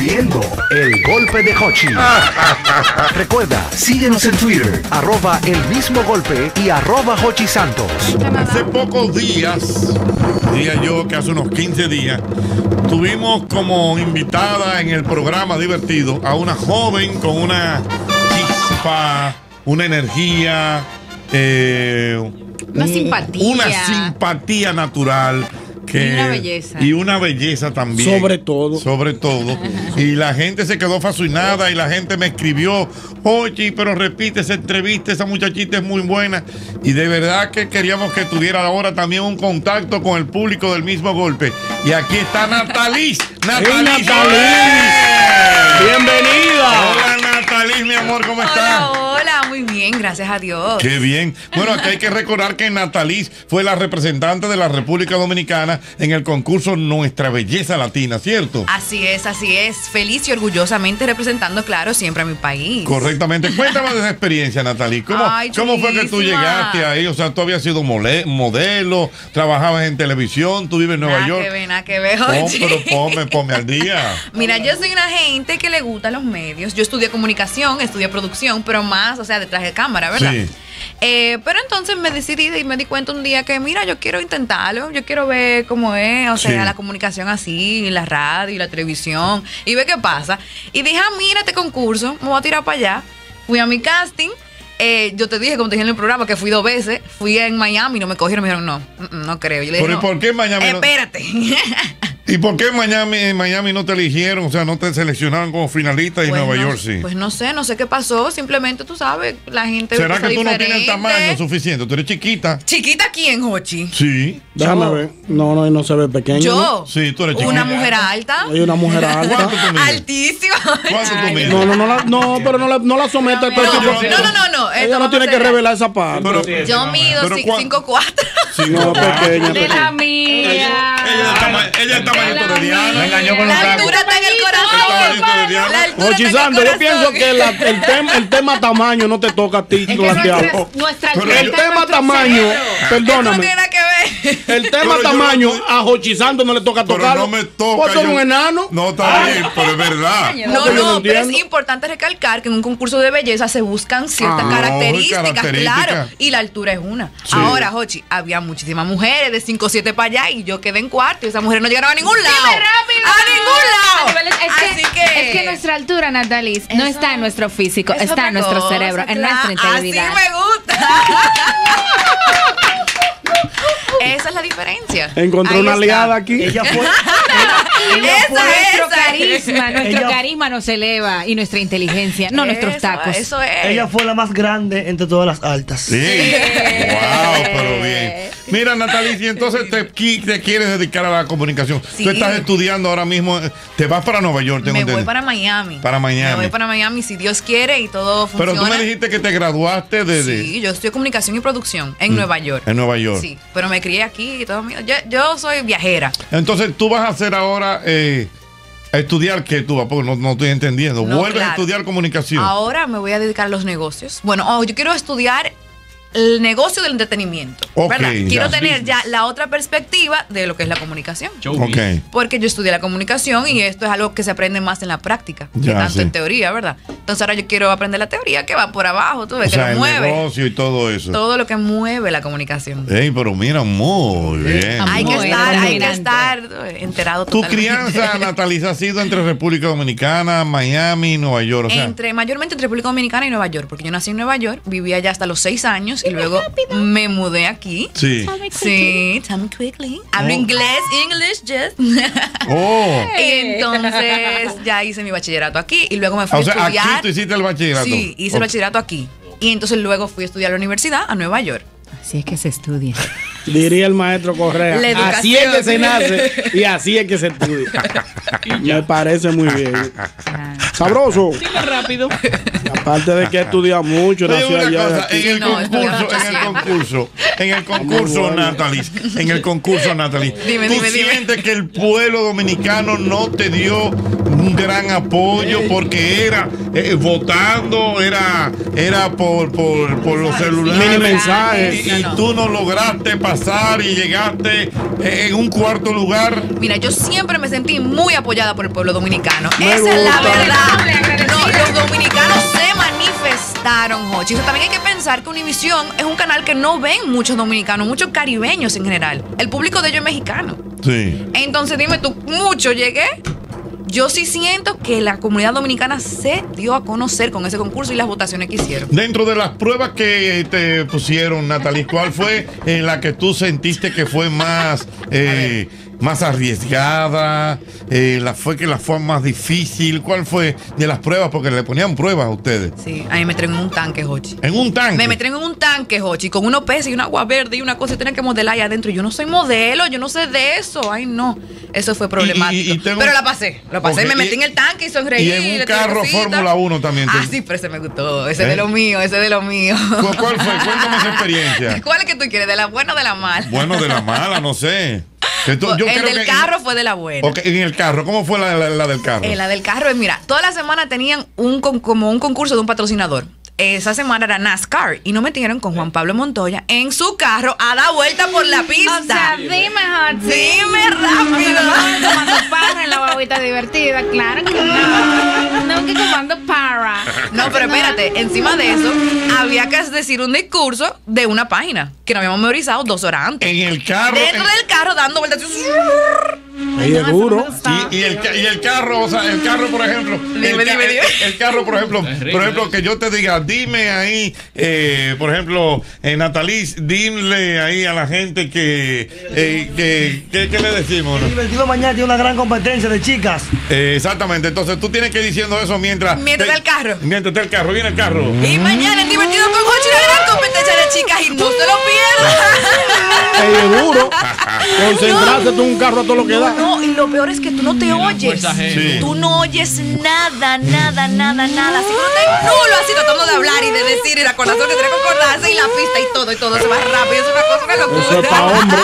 viendo El Golpe de Hochi. Recuerda, síguenos en Twitter, @elmismogolpe y @HochiSantos. Hace pocos días, diría yo que hace unos 15 días, tuvimos como invitada en el programa divertido a una joven con una chispa, una energía, una simpatía natural. Y una belleza también. Sobre todo. Y la gente se quedó fascinada y la gente me escribió: oye, pero repite esa entrevista, esa muchachita es muy buena. Y de verdad que queríamos que tuviera ahora también un contacto con el público del mismo golpe. Y aquí está Nataliz. Nataliz. Bienvenida. Hola, Nataliz, mi amor, ¿cómo estás? Hola, muy bien, gracias a Dios. Qué bien. Bueno, aquí hay que recordar que Nataliz fue la representante de la República Dominicana en el concurso Nuestra Belleza Latina, ¿cierto? Así es. Feliz y orgullosamente representando, claro, siempre a mi país. Correctamente. Cuéntame de esa experiencia, Nataliz. ¿Cómo fue que tú llegaste ahí? O sea, tú habías sido modelo, trabajabas en televisión, tú vives en Nueva York. Nada que ver, pero ponme al día. Mira, yo soy una gente que le gusta los medios. Yo estudié comunicación, estudié producción, pero más, o sea, detrás de cámara, ¿verdad? Sí. Pero entonces me decidí y me di cuenta un día que, mira, yo quiero intentarlo, yo quiero ver cómo es, o sea, la comunicación así, la radio y la televisión, y ver qué pasa. Y dije, mira este concurso, me voy a tirar para allá. Fui a mi casting. Yo te dije, como te dije en el programa, que fui 2 veces. Fui en Miami, no me cogieron, me dijeron, no creo. Yo le dije, ¿Por qué en Miami? Espérate. ¿Y por qué en Miami no te eligieron? O sea, no te seleccionaron como finalista y en Nueva York sí. Pues no sé qué pasó. Simplemente, tú sabes, la gente. ¿Será que tú no tienes el tamaño suficiente? Tú eres chiquita. ¿Chiquita quién, Hochi? Sí. Déjame ver. No se ve pequeño. ¿Yo? ¿No? Sí, tú eres chiquita. ¿Una mujer alta? Hay una mujer alta. ¿Cuánto tú mides? Altísima. ¿Cuánto tú mides? Pero no la someta al precio. No. Ella no tiene que revelar esa parte. Yo mido 5'4". No, pequeña. De la mía. Ella es tamaño de Diana. Me engañó con los La altura está en el corazón. Ochi Santo, yo pienso que el tema tamaño no te toca a ti plantearlo. El tema tamaño, perdóname. No tiene nada que ver. El tema tamaño a Hochi Santo no le toca tocarlo. Pero no me toca. ¿Vos sos un enano? No, está bien, pero es verdad. No, pero es importante recalcar que en un concurso de belleza se buscan ciertas características, claro, y la altura es una. Sí. Ahora, Hochi, había muchísimas mujeres de 5'7" para allá y yo quedé en cuarto y esas mujeres no llegaron a ningún lado. Rápido. ¡A ningún lado! Es que nuestra altura, Nataliz, no está en nuestro físico, está en nuestro cerebro, en nuestra integridad. Así me gusta. Esa es la diferencia. Encontró una aliada aquí. Ella fue. Nuestro carisma nos eleva y nuestra inteligencia, no nuestros tacos. Eso es. Ella fue la más grande entre todas las altas. Sí. Wow, pero bien. Mira, Nataliz, y entonces te quieres dedicar a la comunicación. Sí. Tú estás estudiando ahora mismo. Te vas para Nueva York, tengo Me entendido. voy para Miami. Me voy para Miami si Dios quiere y todo funciona. Pero tú me dijiste que te graduaste de... Sí, yo estudié comunicación y producción en Nueva York. En Nueva York. Sí, pero me crié aquí y todo mío. Yo soy viajera. Entonces tú vas a hacer ahora... ¿a estudiar qué tú vas? Porque no estoy entendiendo. No, ¿Vuelves a claro. estudiar comunicación? Ahora me voy a dedicar a los negocios. Bueno, yo quiero estudiar el negocio del entretenimiento, ¿verdad? Quiero tener ya la otra perspectiva de lo que es la comunicación. Okay. Porque yo estudié la comunicación y esto es algo que se aprende más en la práctica que tanto en teoría, ¿verdad? Entonces ahora yo quiero aprender la teoría que va por abajo, tú ves, que lo mueve. El negocio y todo eso. Todo lo que mueve la comunicación. Pero mira, muy bien. Hay que estar enterado Tu totalmente. crianza, Nataliz, ha sido entre República Dominicana, Miami y Nueva York. O sea, Mayormente entre República Dominicana y Nueva York, porque yo nací en Nueva York, viví allá hasta los 6 años y luego me mudé aquí. Sí. Sí, tell me quickly. Hablo inglés, English, just. Y entonces ya hice mi bachillerato aquí y luego me fui a estudiar. Aquí tú hiciste el bachillerato. Sí, hice el bachillerato aquí. Y entonces luego fui a estudiar a la universidad a Nueva York. Así es que se estudia. Diría el maestro Correa. Así es que se nace y así es que se estudia. Me parece muy bien. Sabroso. Sigue rápido. Y aparte de que estudia mucho, nació allá. En el concurso, Nataliz. Dime, ¿tú sientes que el pueblo dominicano no te dio un gran apoyo porque era votando, era por los celulares. Mini mensajes. Y tú no lograste pasar y llegaste en un cuarto lugar. Mira, yo siempre me sentí muy apoyada por el pueblo dominicano. Me Esa es la gusta. verdad. No, los dominicanos se manifestaron, Jochi. También hay que pensar que Univisión es un canal que no ven muchos dominicanos, muchos caribeños en general. El público de ellos es mexicano. Sí. Entonces dime tú, mucho llegué. Yo sí siento que la comunidad dominicana se dio a conocer con ese concurso y las votaciones que hicieron. Dentro de las pruebas que te pusieron, Natalie, ¿cuál fue en la que tú sentiste que fue más arriesgada? ¿La fue más difícil? ¿Cuál fue de las pruebas? Porque le ponían pruebas a ustedes. Sí, a mí me metieron en un tanque, Jochi. ¿En un tanque? Me metieron en un tanque, Jochi, con unos peces y un agua verde y una cosa y tener que modelar ahí adentro. Yo no soy modelo, yo no sé de eso. Ay, no. Eso fue problemático. Pero la pasé. Okay. Me metí en el tanque y sonreí. Y en un carro Fórmula 1 también. Ah, sí, pero ese me gustó. Ese de lo mío, ese de lo mío. ¿Cuál fue? Cuéntame esa experiencia. ¿Cuál es que tú quieres? ¿De la buena o de la mala? Bueno, de la mala, no sé. El del carro fue de la buena. Okay, en el carro, ¿cómo fue la del carro? La del carro es, mira, toda la semana tenían como un concurso de un patrocinador. Esa semana era NASCAR y nos metieron con Juan Pablo Montoya en su carro a dar vuelta por la pista. O sea, dime, Hotzi. Dime rápido. Tomando para en la babita divertida, claro que no. No, que tomando para. No, pero espérate, encima de eso, había que decir un discurso de una página que nos habíamos memorizado 2 horas antes. En el carro. Dentro del carro dando vueltas. Ahí es duro. Y el carro, o sea, el carro, por ejemplo. Dime. El carro, por ejemplo, que yo te diga, dime ahí, por ejemplo, Natalie, dile ahí a la gente ¿qué le decimos? El Divertido Mañana tiene una gran competencia de chicas. Exactamente, entonces tú tienes que ir diciendo eso mientras Mientras el carro. Mientras el carro, viene el carro. Y mañana en Divertido con Jochi, la gran competencia de chicas y no se lo pierdan. Ahí es duro. Concentrarse tú en un carro a todo lo que da. No, y lo peor es que tú no te oyes. Sí. Tú no oyes nada. Así que no te nulo así tratando de hablar y de decir y la corazón que tiene que acordarse y la pista y todo se va rápido. Es una cosa, una locura. Eso es para hombre.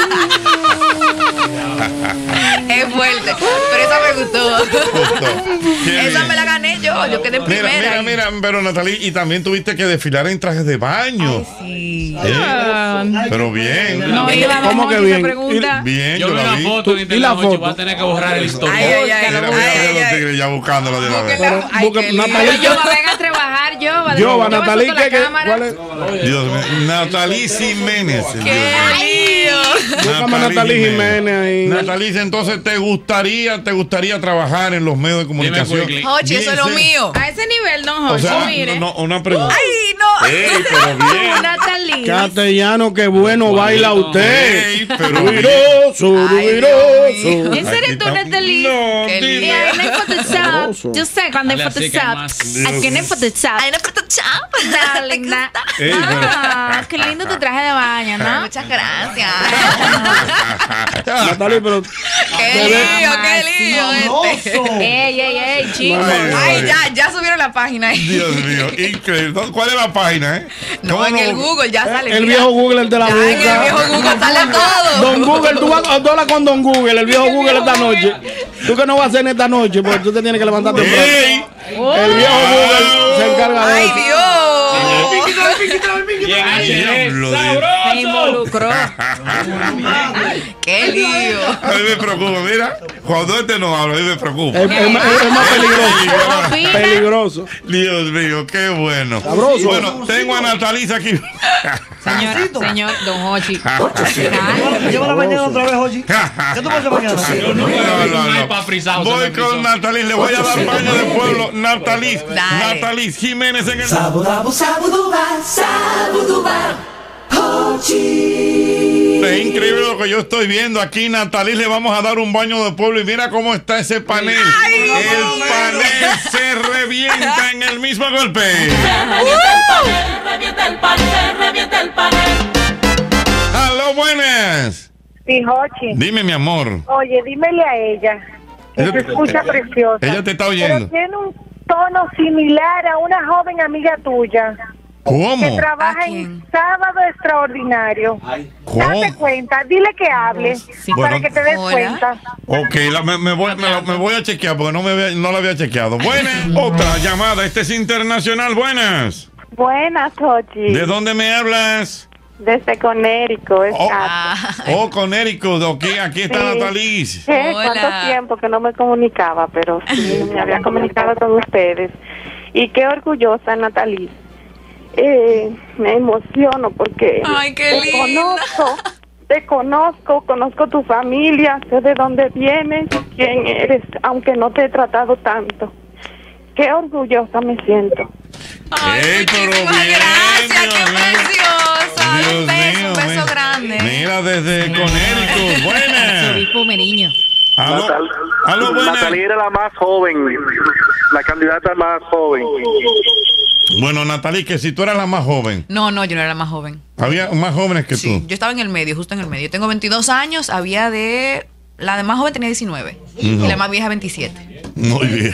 Es fuerte, pero esa me gustó. Esa me la gané yo quedé en primera. Mira, pero Natalie, y también tuviste que desfilar en trajes de baño. Ay, sí. Pero bien. No, iba ¿Cómo que bien? Bien, Yo vi la una vi. foto en ¿Y internet, la Jochi, foto? voy a tener que borrar el historial. Mira los tigres ya buscándola de la vez. Pero, Ay, busca- qué lindo. Natalie, Yo venga a trabajar, yo, Natalie, ¿cuál es? Dios mío. Natalie Jiménez. ¡Qué lío! Búscame a Natalie Jiménez ahí. Natalie, entonces ¿te gustaría trabajar en los medios de comunicación? Quickly. Jochi, eso es lo mío. A ese nivel, don O Jorge, sea, mire. no, una pregunta. Ay, no. Ey, pero bien. Natalie. Castellano, qué bueno baila usted. Ey, pero Ruidoso, Ay, ruidoso. ¿En serio tú, Natalie? No, Qué dime. Y ahí no hay Photoshop. Oso. Yo sé cuando hay Dale así que Photoshop. más. Aquí no hay Photoshop. Ay, no, pero chao. Dale, linda. Ey, pero- Ah, qué lindo tu traje de baño, ¿no? Muchas gracias. Natalie, pero Qué lío este. ¡Oso! Ey, chicos. Ay, Ay, ya subieron la página. Dios mío, increíble. ¿Cuál es la página, No, ¿Cómo en el Google ya sale. el mira. viejo Google, el de la Ya en el viejo boca. Google sale todo. Don Google, tú hablas con Don Google, el viejo Google esta noche. Tú que no vas a hacer en esta noche, porque tú te tienes que levantar temprano. Ey, El viejo Google se encarga de Ay, eso. Dios. Y en HD, Diablo, Me involucró. Qué lío. a mí me preocupa, mira, cuando este no habla, a mí me preocupa. Es más peligroso. Opina. Peligroso. Dios mío, qué bueno. Sabroso. Bueno, tengo a Natalie aquí. Señor Don Hochi. Llévala mañana otra vez, Jochi. ¿Qué tú vas a hacer mañana? un iPad frisado, se Voy me frizó. con Natalie, le voy a dar baño de pueblo. Natalie, Dale. Natalie Jiménez en el. Es increíble lo que yo estoy viendo aquí, Natalie. Le vamos a dar un baño de pueblo y mira cómo está ese panel. El panel se revienta en el mismo golpe. Revienta el panel. ¡Aló, buenas! Sí, Jochi. Dime, mi amor. Oye, dímele a ella que Ella- se escucha preciosa. Ella te está Pero oyendo. tiene un tono similar a una joven amiga tuya. ¿Cómo? Que trabaja en Sábado Extraordinario. ¿Cómo? Date cuenta, dile que hable para Bueno. que te des Hola. cuenta. Ok, me voy a chequear porque no la había chequeado. Buenas, otra llamada. Este es internacional. Buenas. Buenas, Jochi. ¿De dónde me hablas? Desde Conérico, es Conérico. Aquí está Sí. Nataliz. ¿Cuánto tiempo que no me comunicaba? Pero sí, me había comunicado con ustedes. Y qué orgullosa, Nataliz. Me emociono porque Ay, qué linda. te conozco tu familia, sé de dónde vienes, quién eres, aunque no te he tratado tanto. Qué orgullosa me siento. Ay, pero muchísimas bien, gracias, Dios qué mío. preciosa. Dios Un beso, mío, un beso mira. grande. Mira, desde Conérico. Buenas. Obispo Meriño. Aló, buenas. Natalie era la más joven, la candidata más joven. Bueno, Natalie, que si tú eras la más joven, No, yo no era la más joven. había más jóvenes que Sí, tú. yo estaba en el medio, justo en el medio. Yo tengo 22 años, había de... La de más joven tenía 19 y la más vieja 27. Muy bien.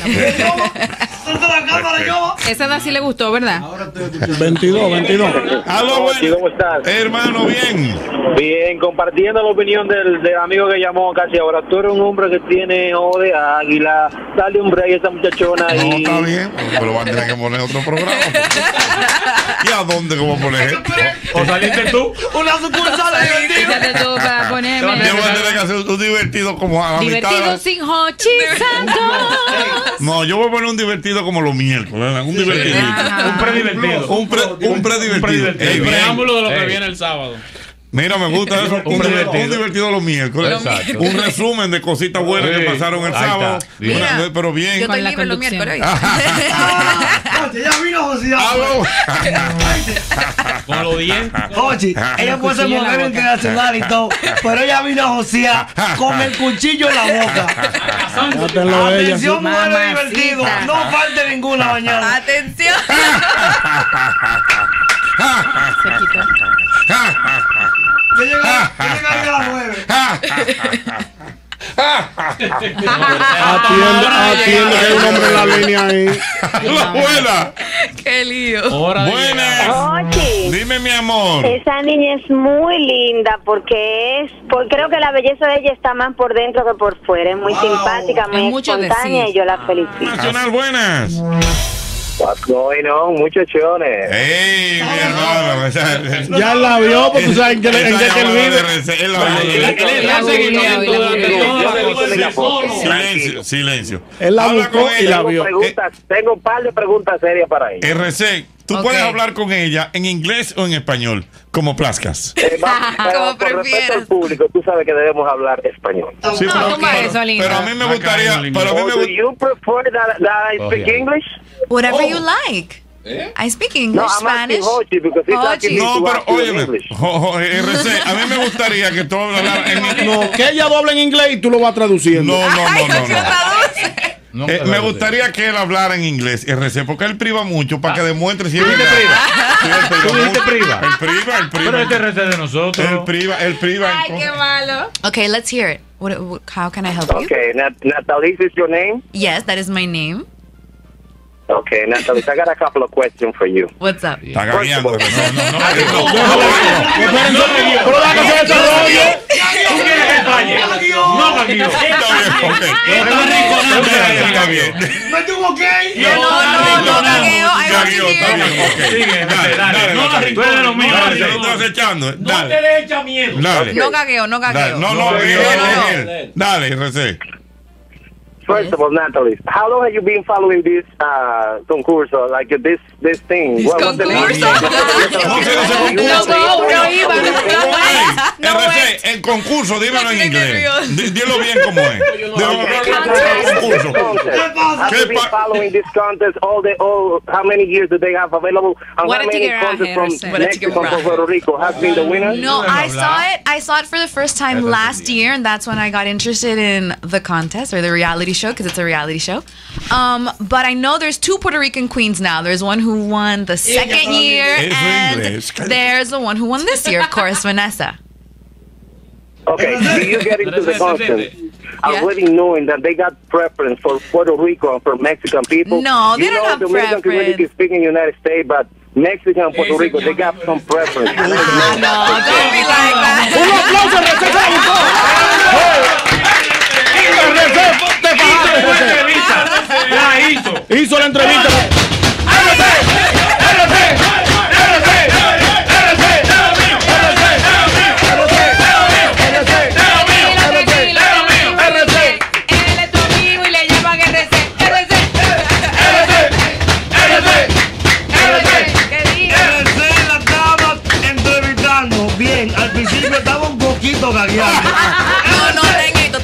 Esa edad sí le gustó, ¿verdad? 22. Aló, bueno. ¿Cómo estás? Hermano, bien. Bien, compartiendo la opinión del amigo que llamó casi ahora. Tú eres un hombre que tiene ojo de águila. Dale un break a esa muchachona No, ahí. está bien, pero va a tener que poner otro programa. ¿Y a dónde cómo poner esto? ¿O saliste tú? Una sucursal Fíjate tú para Yo ponerme. voy a tener que hacer un divertido como a la mitad. Divertido sin Hochi Santos. No, yo voy a poner un divertido como los miércoles, ¿verdad? Un divertido. Un predivertido. Un predivertido. Ey, El bien. preámbulo de lo que viene el sábado. Mira, me gusta eso. Un divertido los miércoles. Exacto. Un resumen de cositas buenas que pasaron el Ahí está. sábado. Bien. Pero bien. Yo estoy la libre los conducción. miércoles. Oye, ya vino José. Aló. Con los dientes. Oye, ella puede ser cuchillo en la modelo boca. internacional y todo, pero ella vino a josear con el cuchillo en la boca. Mátenlo ella. Atención, mujeres Mamacita. divertidos, no falte ninguna mañana. Atención. Se quitó. Yo llegaré a las 9. Atiende que hay un hombre en la línea ahí. Aló, buena. Qué lío. Hora de Buenas. Oye, Dime, mi amor. esa niña es muy linda porque creo que la belleza de ella está más por dentro que por fuera. Es muy simpática, muy Es mucho espontánea decir. y yo la felicito. Nacional, buenas. What's going on, muchachones? Ey, mi hermano. Ya la vio, porque tú sabes en qué él vive. Él la vio. Él da seguimiento durante toda la cosa. Silencio. Él la Habla buscó con y ella. la vio. Tengo un par de preguntas serias para ella. RC, tú Ok. puedes hablar con ella en inglés o en español, como plazcas. Como Por respeto prefieras. al público, tú sabes que debemos hablar español. Sí, No, toma eso, linda. pero a mí me gustaría, pero a mí Or me do gustaría. you prefer that I speak English? Whatever you like. I speak English, No, I'm asking Spanish. Hochi because he's asking me No, to pero ask you in óyeme, English. RC, a mí me gustaría que tú hablaras en inglés. No, que ella habla en inglés y tú lo vas traduciendo. No. Me gustaría que él hablara en inglés, RC, porque él priva mucho para que demuestre si es verdad. Sí, él ¿Tú dijiste mucho. priva? Él priva. Pero este RC de nosotros. Él priva. Ay, qué malo. Okay, let's hear it. How can I help you? Okay, Natalie, is your name? Yes, that is my name. Okay, Natalie, I got a couple of questions for you. What's up? Está gagueando. No. Pero da que se desarrolle. ¿Tú quieres que falle? No, Gaguillo. Está bien. ¿Me tuvo que ir? No, gagueo. I want to hear. Sigue, dale. No, tú eres de los míos. Estás echando. No te Dale. le echa miedo. Dale. No gagueo, no gagueo. No, él. Dale, RC. First of all, Natalie, how long have you been following this concurso, like this thing? This What was the concurso? No iba, no RC, el concurso, dímelo en inglés. Dilo bien como es. El concurso. Have you been following this contest how many years do they have available? And What how a many ticket contests from RC. Mexico and Puerto Rico has been the winner? No, I saw it for the first time last year, and that's when I got interested in the contest or the reality show, because it's a reality show. But I know there's 2 Puerto Rican queens now. There's one who won the second year, and there's the one who won this year, of course, Vanessa. Okay, do you get into the contest already knowing that they got preference for Puerto Rico and for Mexican people? No, they don't have the Mexican community preference. speaking in the United States, but Mexican and Puerto Rico, they got some preference. No, don't be like that. Un aplauso, RC, se la buscó. Hizo la entrevista. Él es tu amigo y le llaman RC. RC la estaba entrevistando bien. Al principio estaba un poquito gagueando. No, ten esto.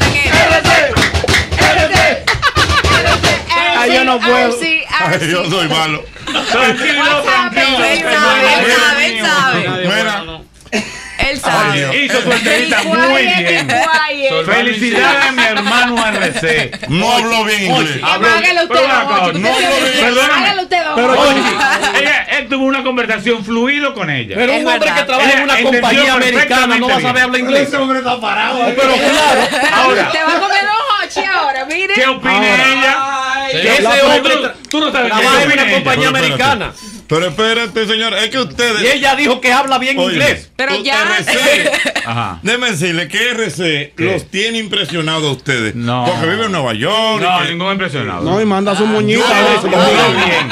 Ay, yo no puedo. Ay, yo soy malo. Tranquilo. Él sabe. Mira. Él sabe. Hizo su entrevista muy bien. Felicidades a mi hermano RC. No habló bien inglés. Hágalo usted, hágalo usted. Pero él tuvo una conversación fluido con ella. Pero un hombre que trabaja en una compañía americana no va a saber hablar inglés. Ese hombre está parado. Pero claro. Ahora, Te va a comer dos hochi ahora, mire. ¿qué opina ella? Ese hombre Tú no sabes trabaja en una ella. compañía americana. Pero espérate, señor, es que ustedes. Y ella dijo que habla bien inglés. Pero ya. RC, Ajá. déjenme decirle que RC ¿Qué? los tiene impresionados a ustedes. No. Porque vive en Nueva York. No, ningún impresionado. No, y manda su moñita a veces. Muy bien.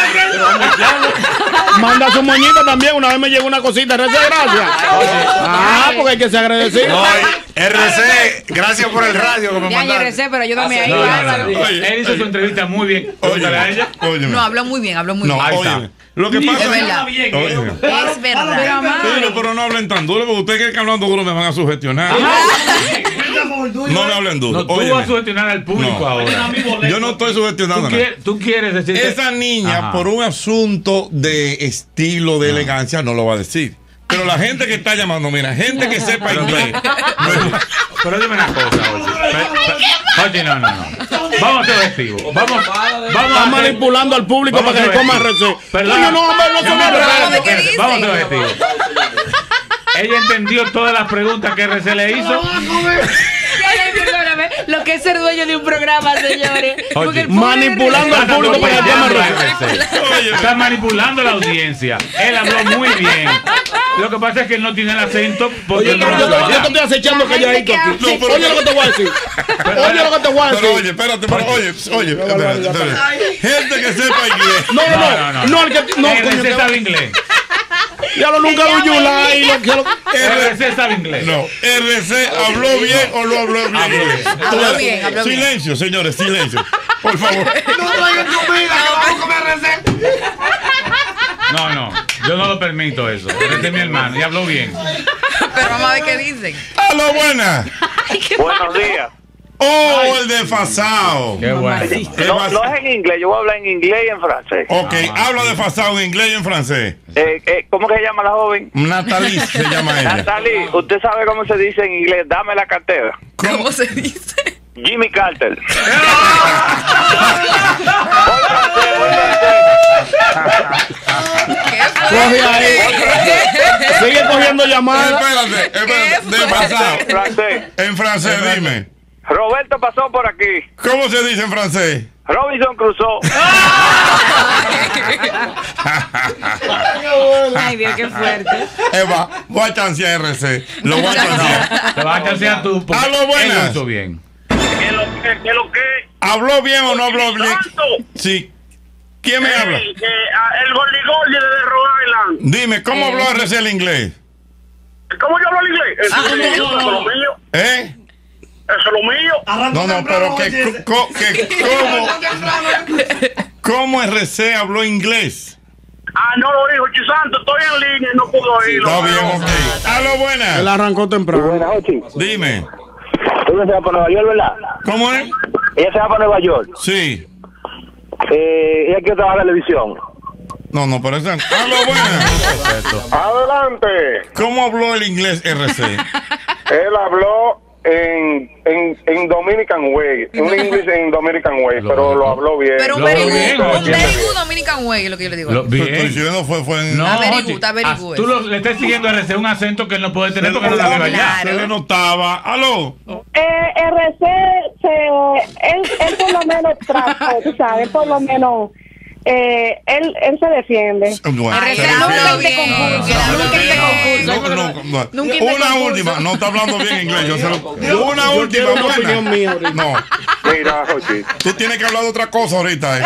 Manda su moñita también. Una vez me llegó una cosita. RC, gracias. Porque hay que ser agradecido. RC, gracias por el radio que me Ya, mandaste. RC, pero ayúdame ahí. No. Oye, Él hizo su entrevista muy bien. Pregúntale a ella. Óyeme. No, habló muy bien. No, Ahí está. óyeme. Lo que pasa Es verdad. Óyeme. Es verdad. Pero no hablen tan duro, porque ustedes creen que hablando duro me van a sugestionar. No me hablen duro. No, tú Óyeme. vas a sugestionar al público No. ahora. Yo no estoy sugestionando nada. Tú quieres decir Esa niña, Ajá. por un asunto de estilo, de elegancia, no lo va a decir. Pero la gente que está llamando, mira, gente que sepa inglés. Pero dime una cosa, oye, no. Vamos a ser objetivos. Vamos Está a manipulando al público Vamos para que a se coma ver. RC. Perdón. Coño, no, hombre, no se me Espérate. Vamos a ser objetivos. Ella entendió todas las preguntas que RC le hizo. Perdóname, lo que es ser dueño de un programa, señores. Porque el pobre manipulando al público para que coma RC. Está manipulando la audiencia. Él habló muy bien. Lo que pasa es que él no tiene el acento. Porque Oye, no pero lo yo sabe. te estoy acechando calladito aquí. Oye lo que te voy a decir. Oye lo que te voy a Pero decir. oye, espérate, espérate. Gente que sepa inglés. No, el que no, RC sabe inglés. ya lo nunca lo yula y lo que RC sabe inglés. No, RC habló bien o no habló bien. Habló bien. Silencio, señores, silencio. Por favor. No traigan comida, que vamos a comer RC. No, yo no lo permito eso. Este es mi hermano y habló bien. Pero vamos a ver qué dicen. ¡Aló, buena! Buenos días. ¡Oh, el desfasado! Qué bueno. No es en inglés, yo voy a hablar en inglés y en francés. Ok, habla desfasado en inglés y en francés. ¿Cómo que se llama la joven? Natalie se llama ella. Natalie, ¿usted sabe cómo se dice en inglés? Dame la cartera. ¿Cómo se dice? Jimmy Carter. coge ahí. Sigue cogiendo llamadas. Espérate, desfasado. Francés. En francés, dime. Roberto pasó por aquí. ¿Cómo se dice en francés? Robinson cruzó. Ay, Dios, qué fuerte. Eva, voy a chancear RC. Lo voy a chancear. Te vas a chancear tú. Aló, buenas. Él lo hizo bien. ¿Qué lo que? ¿Habló bien o no habló bien? Sí. ¿Quién me habla? El Gordigol de Rhode Island. Dime, ¿cómo habló RC el inglés? ¿Cómo yo hablo el inglés? Eso es lo mío. ¿Eh? Eso es lo mío. No, pero ¿cómo RC habló inglés? No lo dijo, Chisanto, estoy en línea y no puedo oírlo. Está bien, ok. Aló, buenas. Él arrancó temprano. Buenas, Ochi. Dime. Ella se va para Nueva York, ¿verdad? ¿Cómo es? Ella se va para Nueva York. Sí. Ella quiere trabajar en televisión. No, pero eso. Aló, buenas. Adelante. ¿Cómo habló el inglés RC? Él habló en Dominican Way, un inglés en Dominican Way, pero lo habló bien. Pero un very good Dominican way, lo que yo le digo. Lo estoy diciendo fue en... No, está very good. tú le estás siguiendo a RC un acento que él no puede tener porque no la vive allá. Se le notaba. Aló. RC, él por lo menos trató, tú sabes, por lo menos Él se defiende. Bueno, una última, no está hablando bien inglés. Una última buena. No. Mira, Jochi. Tú tienes que hablar de otra cosa ahorita.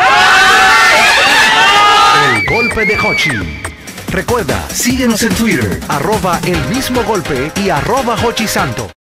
El golpe de Hochi. Recuerda, síguenos en Twitter, @elmismogolpe y @HochiSanto.